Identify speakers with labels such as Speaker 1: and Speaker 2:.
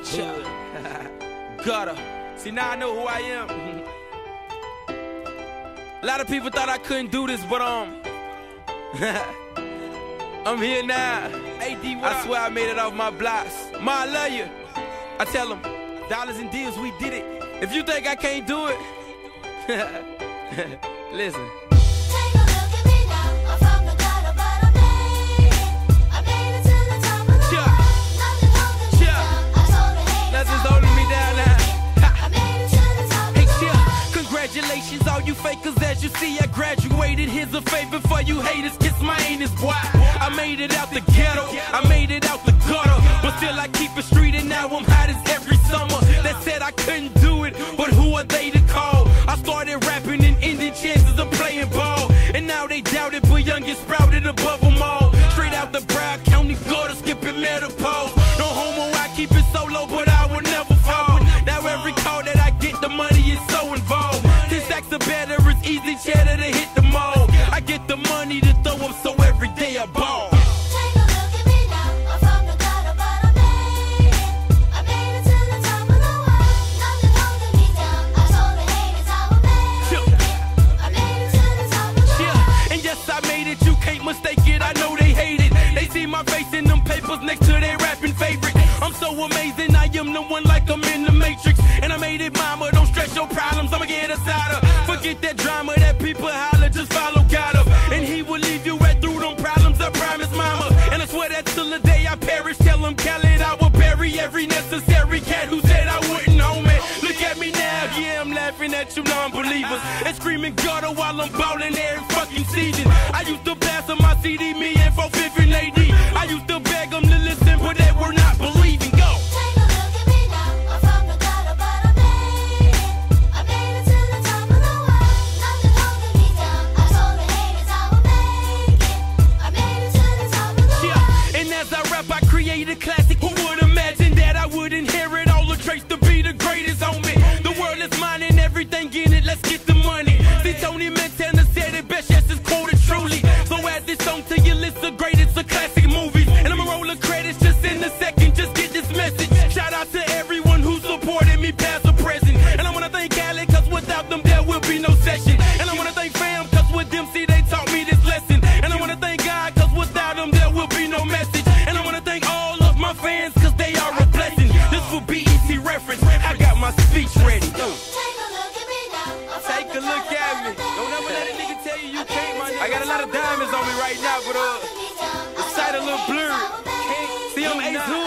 Speaker 1: Gutter. See, now I know who I am. A lot of people thought I couldn't do this, but I'm here now. I swear I made it off my blocks. Ma, I love you. I tell them, dollars and deals, we did it. If you think I can't do it, listen. Congratulations, all you fakers, as you see, I graduated. Here's a favor for you haters, kiss my anus, boy. I made it out the ghetto, I made it out the gutter, but still I keep it street, and now I'm hot as every summer. That said I couldn't do it, but who are they to call? I started rapping and ending chances of playing ball, and now they doubt it, but young get sprouted above them all. Straight out the Broward County gutter, skipping menopause. No homo, I keep it solo, but I will never fall. Now every call that I get, the money is so involved. The better, it's easy cheddar to hit the mall. I get the money to throw up, so every day I ball.
Speaker 2: Take a look at me now, I'm from the gutter, but I made it. I made it to the top of the world. Nothing holding me down. I told the haters I would make it. I made it to the top of the world.
Speaker 1: And yes, I made it, you can't mistake it. I know they hate it. They see my face in them papers next to their rapping favorite. I'm so amazing, I am the one like I'm in the Matrix. And I made it, mama, don't stress your problems, I'ma get us out of. Forget that drama that people holler, just follow God up. And he will leave you right through them problems, I promise, mama. And I swear that till the day I perish, tell him Khaled I will bury every necessary cat who said I wouldn't, homie. Look at me now, yeah, I'm laughing at you non-believers. And screaming gutter while I'm ballin' every fucking season. I used to pass on my CD, me and 450 and AD. I used to beg them to listen, but they were not believing. Go!
Speaker 2: Take a look at me now, I'm from the gutter, but I made it. I made it to the top of the world. Nothing holding me down. I told the haters I would make it. I made it to the top of the world.
Speaker 1: And as I rap, I create a classic. Who would imagine that I would inherit all the traits to be the greatest on me? The world is mine and everything in it. Let's get the money. See, Tony Montana said it best. Yes, it's quoted truly. So add this song to your list of greatest of classic movies. And I'ma roll the credits just in a second. Just get this message. Shout out to everyone who supported me, past or present. And I wanna thank Khaled, cause without them there will be no session. And I wanna thank fam, cause with them, see, they taught me this lesson. And I wanna thank God, cause without them there will be no message. And I wanna thank all of my fans, cause they are a blessing. This will be BET reference. I got my speech ready.
Speaker 2: Take a look at me now, I'm from
Speaker 1: Take a look at me. Don't ever let a nigga tell you you can't, my nigga. I got a lot of diamonds on me right now, but the sight a little blurred. See, I'm Ace Hood.